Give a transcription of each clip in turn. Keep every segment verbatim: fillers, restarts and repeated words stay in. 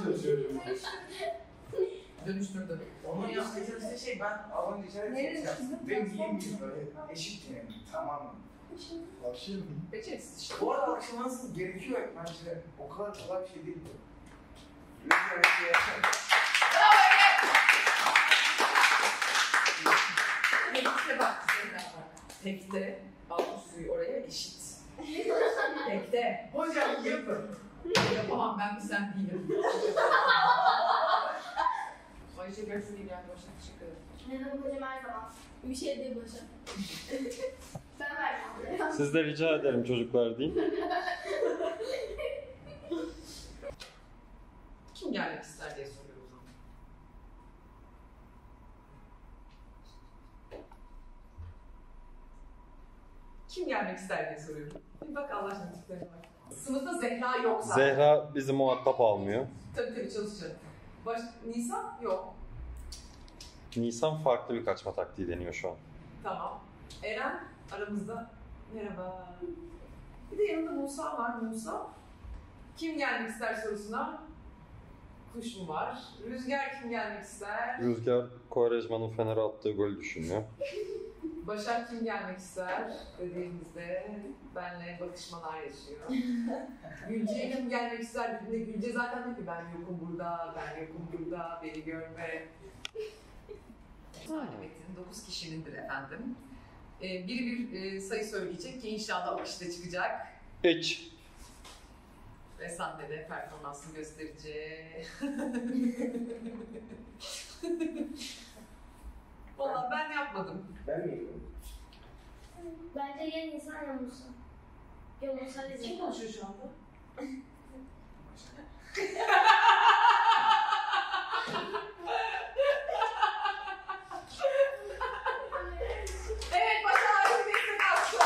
çalışıyorum. Dönüştürdüm. Onun yaptığı çalıştığı şey ben alınca işaret edeceğim. Benim giyim gibi böyle eşit yani. Tamam mı? Alışıyor muyum? Beceriksiz işte. Bu arada alışılması gerekiyor bence. O kadar kolay bir şey değil bu. Lütfen bir şey yapalım. Bravo Ege! Tekte bak. Tekte. Altı suyu oraya eşit. Tekte. Hocam yapın. Yapamam ben mi sen değilim. Ayşe görüşürüz ilgilendi başına teşekkür ederim. Neden hocam her zaman? Bir şey değil başa. Ben vermem. Siz de rica ederim çocuklar deyin. Kim gelmek ister diye soruyor o zaman. Kim gelmek ister diye soruyor. Bir bak Allah aşkına tiplerine bak. Sınıfta Zehra yok zaten. Zehra bizi muhatap almıyor. Tabii tabii çalışacak. Baş... Nisan yok. Nisan farklı bir kaçma taktiği deniyor şu an. Tamam. Eren aramızda. Merhaba. Bir de yanında Musa var. Musa. Kim gelmek ister sorusuna kuş mu var? Rüzgar kim gelmek ister? Rüzgar, Quaresma'nın Fener'e attığı golü düşünüyor. Başak kim gelmek ister dediğimizde benle bakışmalar yaşıyor. Gülce'ye kim gelmek ister dediğinde Gülce zaten diyor ki ben yokum burada, ben yokum burada, beni görme. Salim Metin dokuz kişinindir efendim. Ee, biri bir e, sayı söyleyecek ki inşallah o kişi de çıkacak. Hiç. Ve sahne de performansını gösterecek. Vallahi ben yapmadım. Ben mi yapıyorum? Bence ya insan ya Musa. Ya Musa Kim diyecek. konuşuyor şu anda? Evet, başarılı bir destek alsın.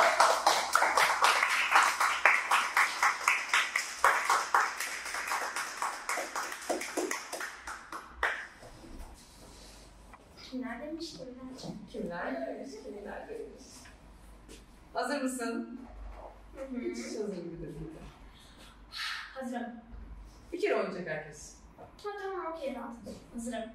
Kimler demiş kimler? Kimler demiş, kimler demiş. Hazır mısın? Hı hı. Hiç hazır gibi de değil. Hazırım. Bir kere oynayacak herkes. Ha tamam okey rahat. Hazırım.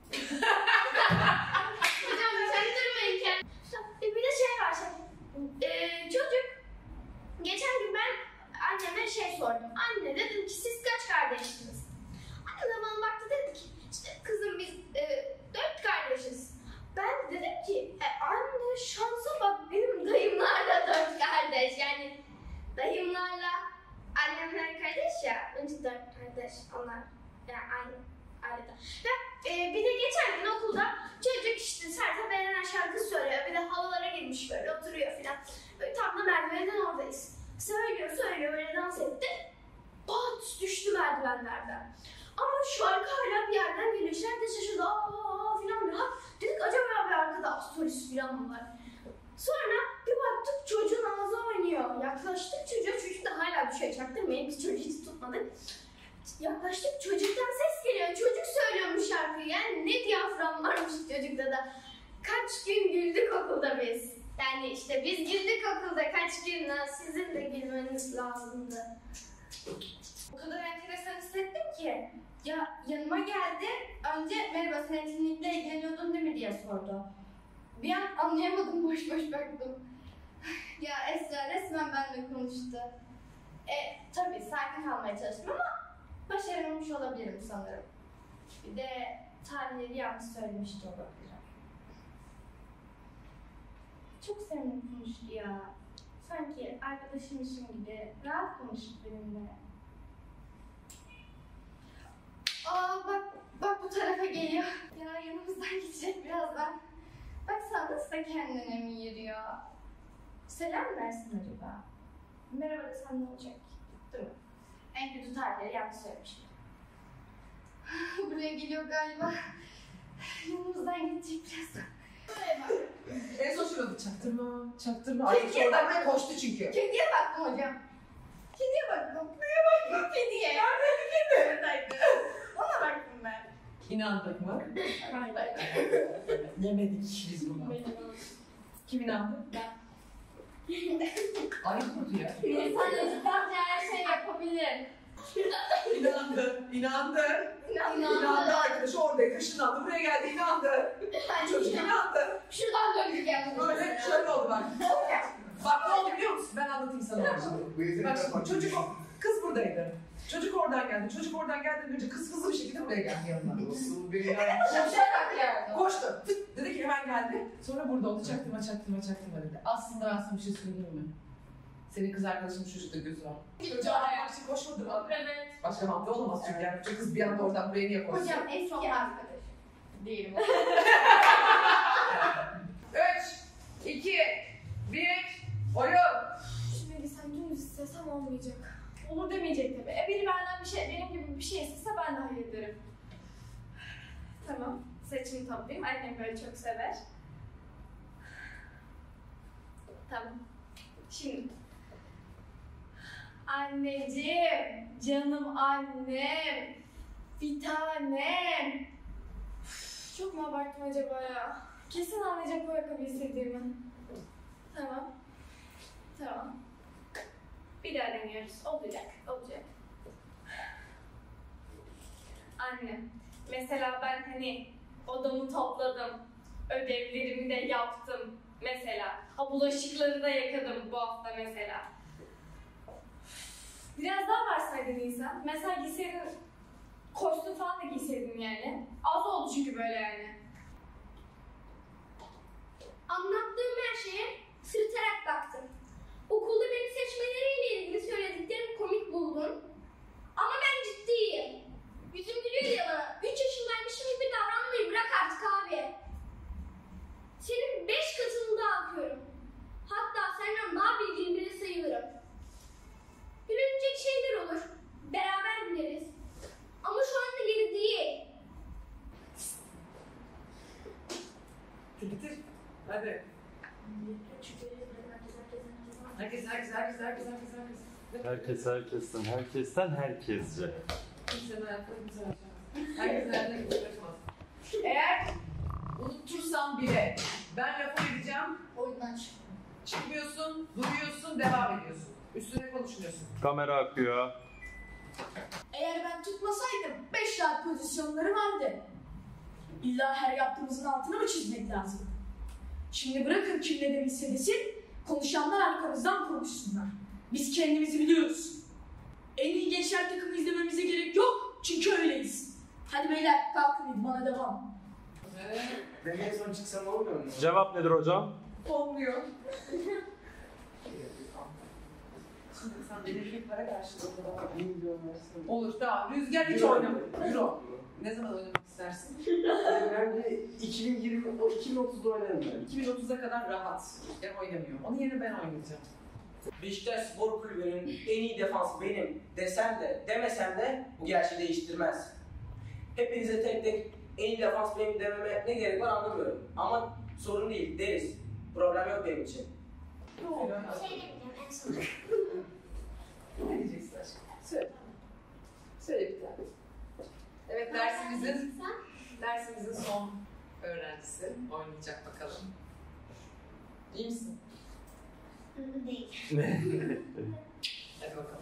Hocam çaktırmayın kendini. Bir de şey var şey. Ee, çocuk geçen gün ben anneme şey sordum. Anne dedim ki siz kaç kardeşsiniz? Anne de bana baktı dedi ki işte kızım biz e, dört kardeşiz. Ben dedim ki e, anne şansa bak benim dayımlar da dört kardeş. Yani dayımlarla annemler kardeş ya. Önce dört kardeş onlar. Yani aynı ailede. Ve e, bir de geçen gün okulda çocuk işte Sertab Erener şarkı söylüyor. Bir de havalara girmiş böyle oturuyor filan. Böyle tam da merdivenden oradayız. Söylüyor söylüyor böyle dans etti. Pat düştü merdivenlerden. Ama şarkı hala bir yerden geliyor. İşler de şaşırdı. Aaa filan diyor. Ha, dedik acaba bir arkada astrolist filan mı var? Sonra bir baktık çocuğun ağzı oynuyor. Yaklaştık çocuğa, çocuk da hala düşüyor. Çaktırmayın, biz çocuğu hiç tutmadık. Yaklaştık çocuktan ses geliyor. Çocuk söylüyormuş şarkıyı. Yani ne diyafram varmış çocukta da. Kaç gün güldük okulda biz. Yani işte biz güldük okulda kaç gün. Sizin de gülmeniz lazımdı. O kadar enteresan hissettim ki. Ya yanıma geldi. Önce merhaba sen etkinlikle ilgileniyordun değil mi diye sordu. Bir an anlayamadım, boş boş baktım. Ya Esra resmen benimle konuştu. E tabii sakin kalmaya çalıştım ama başaramamış olabilirim sanırım. Bir de tarihleri yanlış söylemişti olabilirim. Çok sevindim konuştu ya. Sanki arkadaşımmışım gibi rahat konuştu benimle. Aa bak, bak bu tarafa geliyor. Ya yanımızdan geçecek birazdan. Baksana nasıl da kendine mi yürüyor? Selam versin acaba? Merhaba desem ne olacak? Değil mi? En kötü tarihleri yanlış söylemişim. Buraya geliyor galiba. Yanımızdan geçecek birazdan. Buraya bak. En son şurada çaktırma, çaktırma. Kediye Ay, bak. oradan koştu çünkü. Kediye baktım hocam. Kediye baktım. Neye baktım? Kediye. Neredeydi kedi? Buradaydı. Ona baktım ben. İnandık mı? Hayır. Yemedik biz bunu. Kim inandı? Ben. Ayıp oldu ya. İnsan özgürce her şey yapabilir. İnandı, inandı. İnandı. İnandı arkadaşı oradaydı, ışınlandı, buraya geldi, inandı. Çocuk inandı. Şuradan döndük yani. Böyle şöyle oldu bak. Bak ne oldu biliyor musun? Ben anlatayım sana onu şimdi. Bu yetenek Bak şimdi yapmak çocuk, için. kız buradaydı. Çocuk oradan geldi. Çocuk oradan geldiğinde önce kız hızlı bir şekilde buraya geldi yanına. Nasıl bir yer? Şapşarak geldi. Koştu. Tık dedi ki hemen geldi. Sonra burada oldu. Çaktırma çaktırma çaktırma dedi. Aslında ben sana bir şey söyleyeyim mi? Senin kız arkadaşının çocukta gözü var. Çocuğa yapmak için koşmadı mı? Evet. Başka mantığı olamaz çünkü yani. Çünkü kız bir anda oradan buraya niye koşsun? Hocam eski arkadaş. Değilim. Üç, iki, bir, oyun. Şimdi sen dümdüz istesem olmayacak. Olur demeyecek tabii. E biri benden bir şey, benim gibi bir şey istese ben de hallederim. Tamam. Saçımı toplayayım. Annem böyle çok sever. Tamam. Şimdi. Anneciğim, canım annem, bir tanem. Üf, çok mu abarttım acaba ya? Kesin anlayacak o ayakkabı istediğimi. Tamam. Tamam. Bir daha deniyoruz. Olacak, olacak. Anne, mesela ben hani odamı topladım, ödevlerimi de yaptım mesela. Ha bulaşıkları da yıkadım bu hafta mesela. Biraz daha varsaydın insan. Mesela giyseydin, kostüm falan da giyseydin yani. Az oldu çünkü böyle yani. Anlattığım her şeye sırıtarak baktım. Okulda beni seçmeleriyle ilgili söylediklerimi komik buldun. Ama ben ciddiyim. Yüzüm gülüyor ya bana. Üç yaşındaymışım gibi davranmayı bırak artık abi. Senin beş katını daha akıyorum. Hatta senden daha bilgili biri sayılırım. Gülünecek şeyler olur. Beraber güleriz. Ama şu anda yeri değil. Bitir. Hadi. Herkes, herkes, herkes, herkes, herkes, herkes. Herkes herkesten, herkesten herkesce. Kimsenin hayatına kimse açamaz. Herkesin hayatına kimse açamaz. Eğer unutursan bile ben lafı edeceğim, Oyundan çık. çıkmıyorsun, duruyorsun, devam ediyorsun. Üstüne konuşmuyorsun. Kamera akıyor. Eğer ben tutmasaydım beş rahat pozisyonları vardı. İlla her yaptığımızın altına mı çizmek lazım? Şimdi bırakın kim ne demişse desin, konuşanlar arkamızdan konuşsunlar. Biz kendimizi biliyoruz. En iyi gençler takımı izlememize gerek yok çünkü öyleyiz. Hadi beyler kalkın bana devam. Ben en son çıksam olmuyor mu? Cevap nedir hocam? Olmuyor. Sen belirli bir para karşılığında da Bir milyon versin. olur, tamam. Rüzgar hiç oynama. Euro. Ne zaman oynamak istersin? Bence iki bin yirmi, o iki bin otuzda oynarım ben. iki bin otuza kadar rahat. Ben oynamıyorum. Onun yerine ben oynayacağım. Beşiktaş Spor Kulübü'nün en iyi defansı benim desem de demesem de bu gerçeği değiştirmez. Hepinize tek tek en iyi defans benim dememe ne gerek var anlamıyorum. Ama sorun değil, deriz. Problem yok benim için. Şey diyeceğim en son. Ne diyeceksin aşkım? Söyle. Söyle bir tane. Evet, dersimizin dersimizin son öğrencisi oynayacak bakalım. İyi misin? Değil. Hadi bakalım.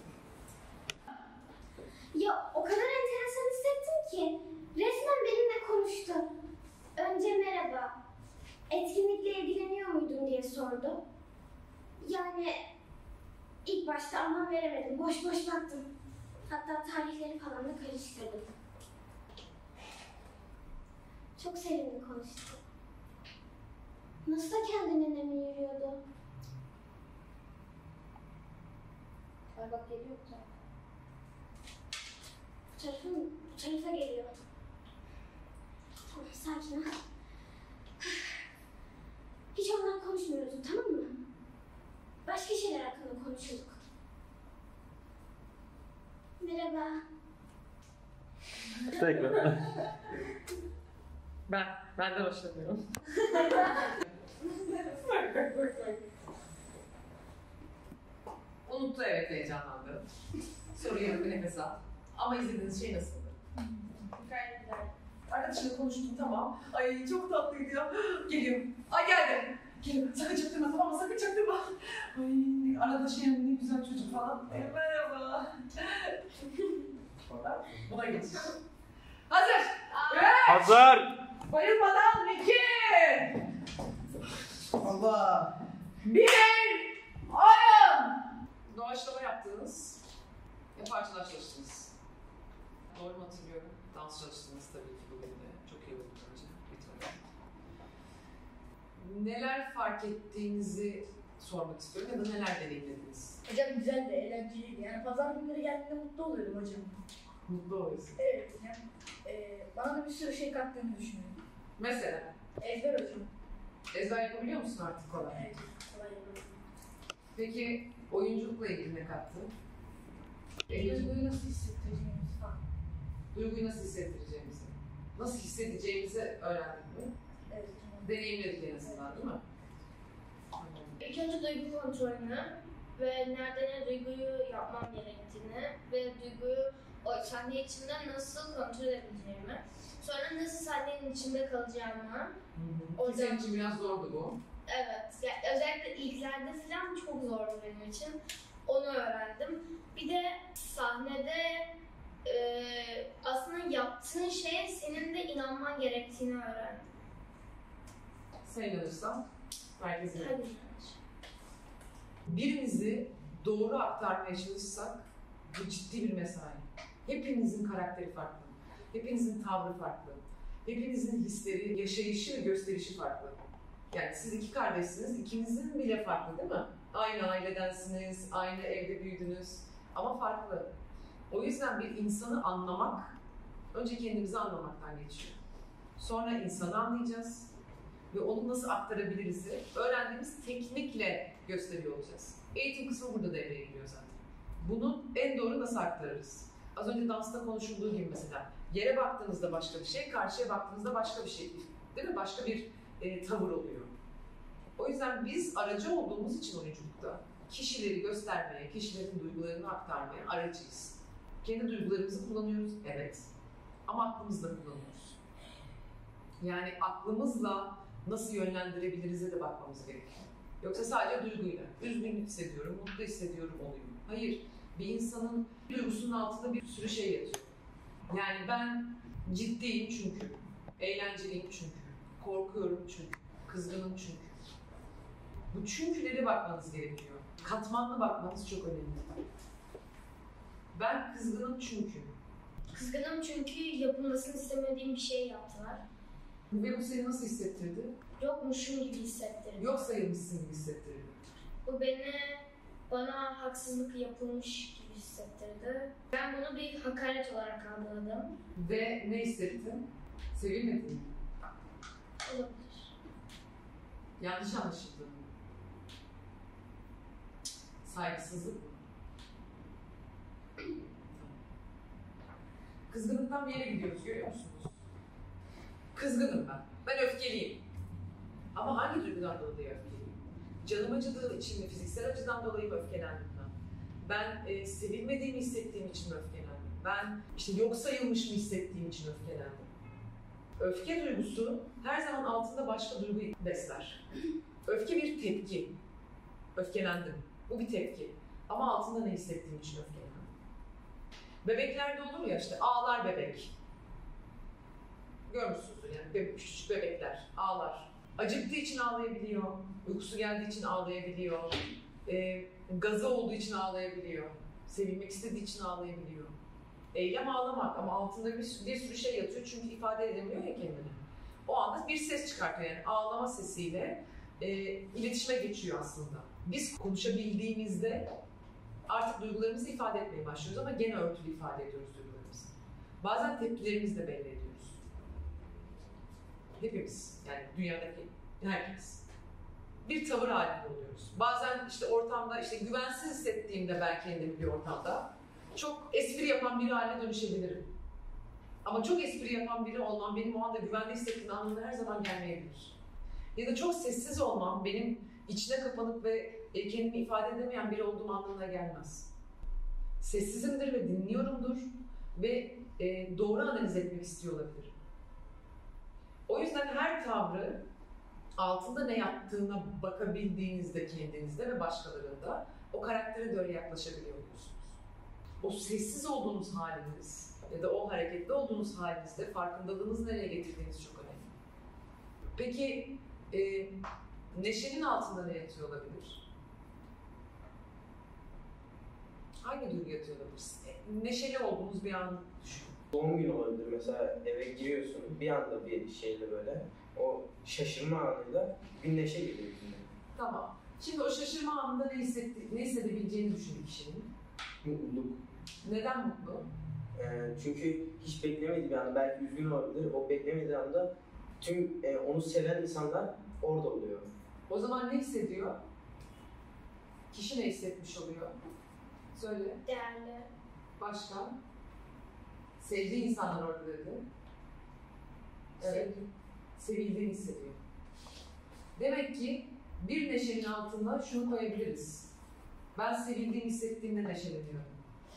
Ya o kadar enteresan hissettim ki resmen benimle konuştu. Önce merhaba, etkinlikle ilgileniyor muydun diye sordu. Yani ilk başta anlam veremedim, boş boş baktım. Hatta tarihleri falan da karıştırdım. Çok sevimli konuştu. Nasıl da kendinden emin yürüyordu. Ay bak geliyor bu tarafa. Bu tarafa, bu tarafa geliyor. Tamam sakin ol. Hiç ondan konuşmuyoruz tamam mı? Başka şeyler hakkında konuşuyorduk. Merhaba. Tekrar. Ben, benden hoşlanıyorum. Bak bak bak bak. Unuttu evet heyecanlandı. Soruyu bir nefes al. Ama izlediğiniz şey nasıldı? Gayet güzel. Arkadaşımla konuştum tamam. Ay çok tatlıydı ya. Geliyor. Ay geldi. Gel sakın çaktırma, tamam mı? Sakın çaktırma. Ay arada şey ne güzel çocuk falan. E, merhaba. Buna geç. Hazır. Evet. Hazır. Bayılmadan iki. Allah. Bir. Oyun. Doğaçlama yaptınız. Ve parçalar çalıştınız. Doğru mu hatırlıyorum? Dans çalıştınız tabii ki bugün de. Çok iyi oldu bence. Lütfen. Neler fark ettiğinizi sormak istiyorum ya da neler deneyimlediniz? Hocam güzeldi, eğlenceliydi. Yani pazar günleri geldiğinde mutlu oluyordum hocam. Mutlu oluyorsun. Evet, yani e, bana da bir sürü şey kattığını düşünüyorum. Mesela Ezber hocam. ezber yapabiliyor musun artık kolay? Evet, kolay yapıyorum. Peki oyunculukla ilgili ne kattı? Eylül'cüğüm, Duyguyu nasıl hissettireceğimiz falan. duyguyu nasıl hissettireceğimizi, nasıl hissedeceğimizi öğrendik mi? Evet hocam. Deneyimledik en azından değil mi? İlk önce duygu kontrolünü ve nerede ne duyguyu yapmam gerektiğini ve duyguyu o sahne içinde nasıl kontrol edebileceğimi, sonra nasıl sahnenin içinde kalacağımı. O senin için biraz zordu bu. Evet, ya- özellikle ilklerde falan çok zordu benim için. Onu öğrendim. Bir de sahnede e, aslında yaptığın şeye senin de inanman gerektiğini öğrendim. Sen inanırsan herkesin Hadi. birimizi doğru aktarmaya çalışsak bu ciddi bir mesai. Hepinizin karakteri farklı. Hepinizin tavrı farklı. Hepinizin hisleri, yaşayışı ve gösterişi farklı. Yani siz iki kardeşsiniz, ikinizin bile farklı değil mi? Aynı ailedensiniz, aynı evde büyüdünüz ama farklı. O yüzden bir insanı anlamak, önce kendimizi anlamaktan geçiyor. Sonra insanı anlayacağız ve onu nasıl aktarabiliriz öğrendiğimiz teknikle gösteriyor olacağız. Eğitim kısmı burada devreye giriyor zaten. Bunu en doğru nasıl aktarırız? Az önce dansta konuşulduğu gibi mesela yere baktığınızda başka bir şey, karşıya baktığınızda başka bir şey değil mi? Başka bir e, tavır oluyor. O yüzden biz aracı olduğumuz için oyunculukta kişileri göstermeye, kişilerin duygularını aktarmaya aracıyız. Kendi duygularımızı kullanıyoruz, evet. Ama aklımızla kullanıyoruz. Yani aklımızla nasıl yönlendirebiliriz'e de bakmamız gerekiyor. Yoksa sadece duyguyla, üzgün hissediyorum, mutlu hissediyorum oluyor. Hayır, bir insanın duygusunun altında bir sürü şey yatıyor. Yani ben ciddiyim çünkü, eğlenceliyim çünkü, korkuyorum çünkü, kızgınım çünkü. Bu çünkülere bakmanız gerekiyor. Katmanlı bakmanız çok önemli. Ben kızgınım çünkü. Kızgınım çünkü yapılmasını istemediğim bir şey yaptılar. Ve bu seni nasıl hissettirdi? Yokmuşum gibi hissettirdi. Yok sayılmışsın gibi hissettirdi. Bu beni, bana haksızlık yapılmış gibi hissettirdi. Ben bunu bir hakaret olarak algıladım. Ve ne hissettin? Sevilmedin mi? Olabilir. Yanlış anlaşıldı mı? Saygısızlık mı? Kızgınlıktan bir yere gidiyoruz, görüyor musunuz? Kızgınım ben. Ben öfkeliyim. Ama hangi duygudan dolayı öfkeliyim? Canım acıdığı için mi, fiziksel acıdan dolayı mı öfkelendim ben? Ben e, sevilmediğimi hissettiğim için mi öfkelendim? Ben işte yok sayılmış mı hissettiğim için öfkelendim? Öfke duygusu her zaman altında başka duyguyu besler. Öfke bir tepki. Öfkelendim. Bu bir tepki. Ama altında ne hissettiğim için öfkelendim. Bebeklerde olur ya işte ağlar bebek. Görmüşsünüzdür yani bebek, küçük bebekler ağlar. Acıktığı için ağlayabiliyor, uykusu geldiği için ağlayabiliyor, e, gazı olduğu için ağlayabiliyor, sevilmek istediği için ağlayabiliyor. Eylem ağlamak ama altında bir, bir sürü şey yatıyor çünkü ifade edemiyor ya kendini. O anda bir ses çıkartıyor yani ağlama sesiyle e, iletişime geçiyor aslında. Biz konuşabildiğimizde artık duygularımızı ifade etmeye başlıyoruz ama gene örtülü ifade ediyoruz duygularımızı. Bazen tepkilerimizi de belli ediyoruz. Hepimiz, yani dünyadaki herkes. Bir tavır halinde oluyoruz. Bazen işte ortamda, işte güvensiz hissettiğimde ben kendimi bir ortamda çok espri yapan biri haline dönüşebilirim. Ama çok espri yapan biri olmam benim o anda güvende hissettiğim anlamına her zaman gelmeyebilir. Ya da çok sessiz olmam benim içine kapanık ve kendimi ifade edemeyen biri olduğum anlamına gelmez. Sessizimdir ve dinliyorumdur ve doğru analiz etmek istiyor olabilirim. O yüzden her tavrı altında ne yattığına bakabildiğinizde kendinizde ve başkalarında o karaktere de öyle yaklaşabiliyor musunuz? O sessiz olduğunuz haliniz ya da o hareketli olduğunuz halinizde farkındalığınızı nereye getirdiğiniz çok önemli. Peki e, neşenin altında ne yatıyor olabilir? Hangi duygu yatıyor olabilir? E, neşeli olduğunuz bir an düşünün. Doğum günü olabilir mesela, eve giriyorsun bir anda bir şeyle böyle o şaşırma anıyla bir neşe geliyor içine. Tamam. Şimdi o şaşırma anında ne, hissetti, ne hissedebileceğini düşün kişinin. Mutluluk. Neden mutlu? Ee, çünkü hiç beklemediği bir anda, belki üzgün olabilir, o beklemediği anda tüm e, onu seven insanlar orada oluyor. O zaman ne hissediyor? Kişi ne hissetmiş oluyor? Söyle. Değerli. Başka? Sevdiği insanlar orada dedi. Evet. Sevildiğini hissediyor. Demek ki bir neşenin altına şunu koyabiliriz. Ben sevildiğimi hissettiğimde neşeleniyorum.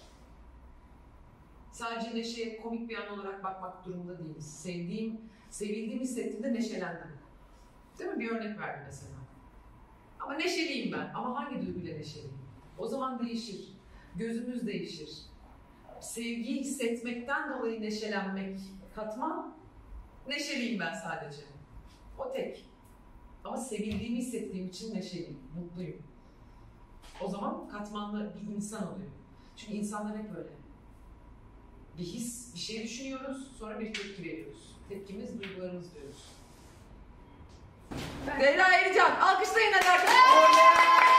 Sadece neşeye komik bir an olarak bakmak durumunda değiliz. Sevdiğim, sevildiğimi hissettiğimde neşelendim. Değil mi? Bir örnek verdim mesela. Ama neşeliyim ben. Ama hangi duyguyla neşeliyim? O zaman değişir. Gözümüz değişir. Sevgiyi hissetmekten dolayı neşelenmek katman, neşeliyim ben sadece. O tek. Ama sevildiğimi hissettiğim için neşeliyim, mutluyum. O zaman katmanlı bir insan oluyor. Çünkü insanlar hep öyle. Bir his, bir şey düşünüyoruz, sonra bir tepki veriyoruz. Tepkimiz, duygularımız diyoruz. Zehra Erican, alkışlayın hadi arkadaşlar.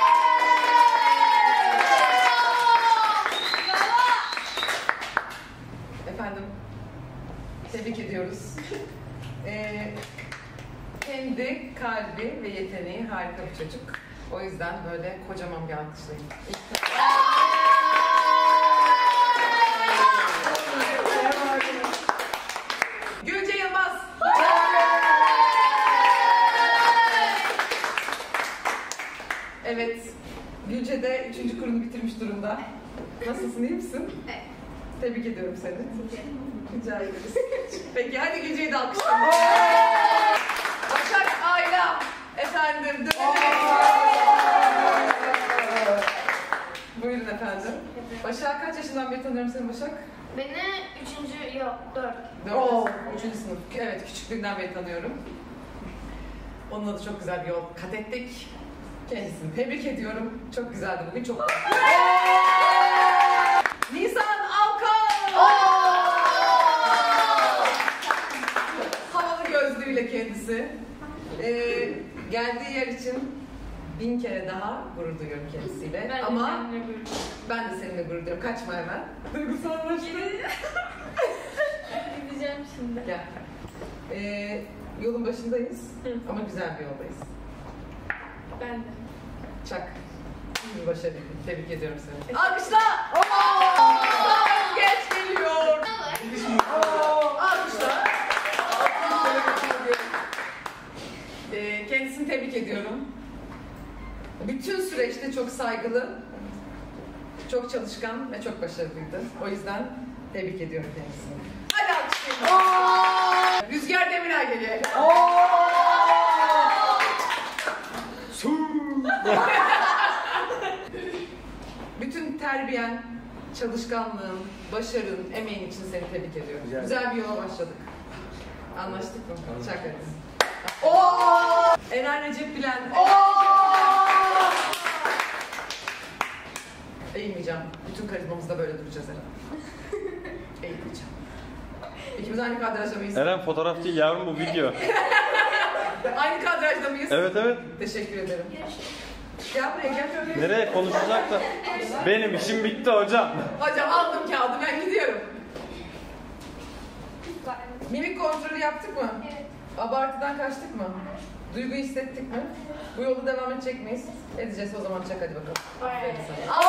Efendim, tebrik ediyoruz. Ee, kendi kalbi ve yeteneği harika bir çocuk. O yüzden böyle kocaman bir alkışlayın. Gülce Yılmaz. Evet, Gülce de üçüncü kurunu bitirmiş durumda. Nasılsın, iyi misin? Evet. Tebrik ediyorum seni. Rica ederiz. Peki hadi Gülce'yi de alkışlayalım. Başak Ayla. Efendim. Buyurun efendim. Başak kaç yaşından beri tanıyorum seni Başak? Beni üçüncü, yok dört. Dört. Üçüncü sınıf. Evet, küçüklüğünden beri tanıyorum. Onunla da çok güzel bir yol kat ettik. Kendisini tebrik ediyorum. Çok güzeldi bugün, çok Nisan Alkan! Havalı gözlüğüyle kendisi. Ee, geldiği yer için bin kere daha gurur duyuyorum kendisiyle. Ben Ama de gurur ben de seninle gurur duyuyorum. Kaçma hemen. Duygusallaştı. Gideceğim şimdi. Gel. Ee, yolun başındayız ama güzel bir yoldayız. Ben de. Çak. İyi bir başarıydın. Tebrik ediyorum seni. Alkışla! Geç geliyor. Alkışla. Ee, kendisini tebrik ediyorum. Bütün süreçte çok saygılı, çok çalışkan ve çok başarılıydı. O yüzden tebrik ediyorum kendisini. Hadi alkışlayalım. Rüzgar Demirel geliyor. Bütün terbiyen, çalışkanlığın, başarın, emeğin için seni tebrik ediyorum. Güzel, Güzel bir yola başladık. Anlaştık mı? Çak hadi. Oo! Eren Recep Bilen. Eğilmeyeceğim. Bütün karizmamızda böyle duracağız Eren. Eğilmeyeceğim. İkimiz aynı kadrajda mıyız? Eren fotoğraf değil yavrum, bu video. Aynı kadrajda mıyız? Evet evet. Teşekkür ederim. Gel buraya gel. Nereye konuşacak da? Benim işim bitti hocam. Hocam aldım kağıdı, ben gidiyorum. Mimik kontrolü yaptık mı? Evet. Abartıdan kaçtık mı? Duygu hissettik mi? Bu yolu devam edecek miyiz? Edeceğiz, o zaman çak hadi bakalım. Aferin sana.